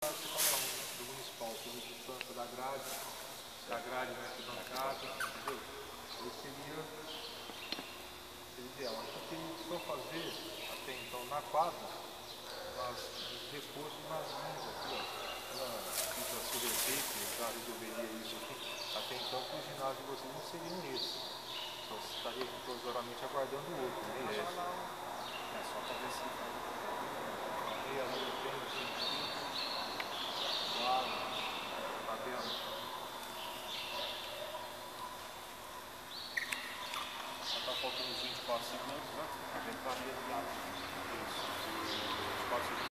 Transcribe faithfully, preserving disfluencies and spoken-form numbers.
do municipal, pelo distância da grade, da grade né, que dá na casa, entendeu? Ele seria, seria ideal. Acho que ele só fazer até então na quadra, mas os reforços nas linhas aqui, ó, na fita silver tape, já resolveria isso aqui. Até então, que o ginásio de vocês não seriam esse. Só estaria provisoriamente aguardando o outro, não é isso? É só para ver se vai. E ali eu tenho assim, claro, tá vendo? Só tá faltando uns vinte e quatro segundos, né? A gente tá ali, isso, vinte e quatro segundos.